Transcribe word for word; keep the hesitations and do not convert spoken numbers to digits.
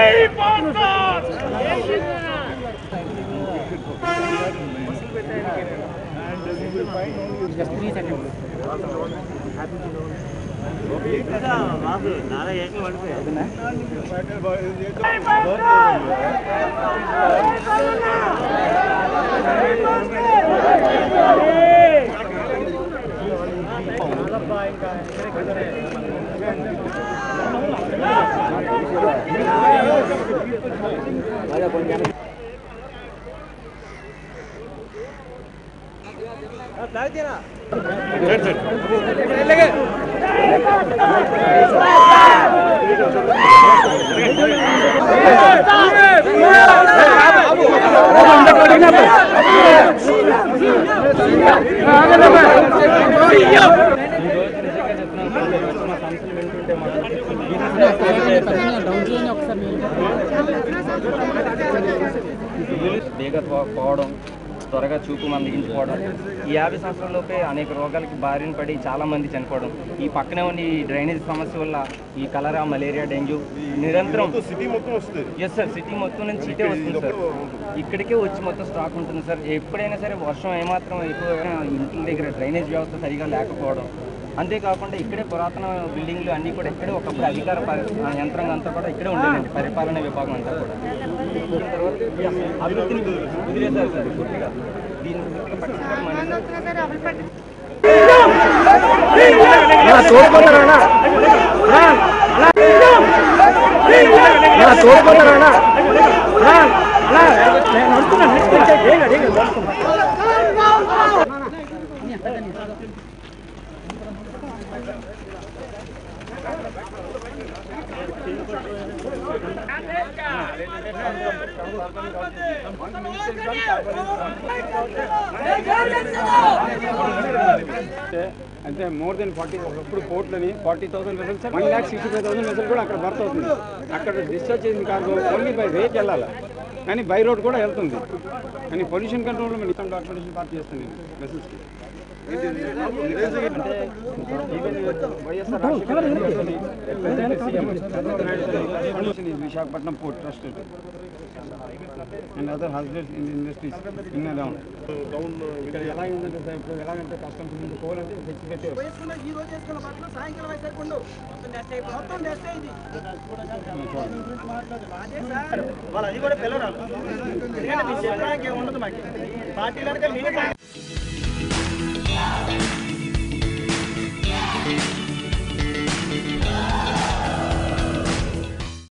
పోవడం త్వరగా చూపు మందగించుకోవడం ఈ యాభై సంవత్సరాలలోపే అనేక రోగాలకి బారిన పడి చాలా మంది చనిపోవడం ఈ పక్కనే ఉన్న ఈ డ్రైనేజ్ సమస్య వల్ల ఈ కలరా మలేరియా డెంగ్యూ నిరంతరం సిటీ మొత్తం వస్తుంది. ఎస్ సార్ సిటీ మొత్తం నుంచి ఇటే వస్తుంది సార్ ఇక్కడికే వచ్చి మొత్తం స్టాక్ ఉంటుంది సార్ ఎప్పుడైనా సరే వర్షం ఏమాత్రం ఎక్కువ ఇంటి దగ్గర డ్రైనేజ్ వ్యవస్థ సరిగా లేకపోవడం అంతేకాకుండా ఇక్కడే పురాతన బిల్డింగ్లు అన్నీ కూడా ఇక్కడే ఒకప్పుడు అధికార యంత్రాంగం అంతా కూడా ఇక్కడే ఉండేదండి పరిపాలనా విభాగం అంతా కూడా అభివృద్ధిని వదిలేశారు సార్ పూర్తిగా దీని అంటే మోర్ దెన్ ఫార్టీ ఒకప్పుడు పోర్ట్లని forty thousand vessels one lakh sixty five thousand vessel కూడా అక్కడ బర్త్ అవుతుంది. అక్కడ డిశ్చార్జ్ చేసిన కార్గో ఓన్లీ బై వేకి వెళ్ళాలి, కానీ బై రోడ్ కూడా వెళ్తుంది. కానీ పొల్యూషన్ కంట్రోల్లో మేము ఇష్టం డాక్యుమెంటేషన్ పార్ట్ చేస్తుంది వెసల్స్కి. అంటే Visakhapatnam port trust and other husbands in industries in down down ఇక్కడ ఎలా ఉందంటే సార్ ఇప్పుడు ఎలాగంటే కస్టమ్స్ ముందు పోవాలంటే తెచ్చి పెట్టి ఈ రోజు వేసుకున్న బట్టలు సాయంకాలం అయిపోకుండా మొత్తం నెస్ట్ అయింది. వాళ్ళు అది కూడా పిల్లరాలు ఎందుకంటే మీ చెప్పడానికి ఉండదు మాకు పార్టీలకు